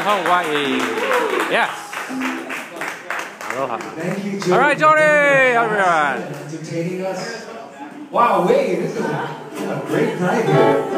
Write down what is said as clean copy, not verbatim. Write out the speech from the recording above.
Hawaii. Yes. Aloha. Thank you, Jody. All right, Jody, everyone. Entertaining us. Wow, wait, this is a great night here.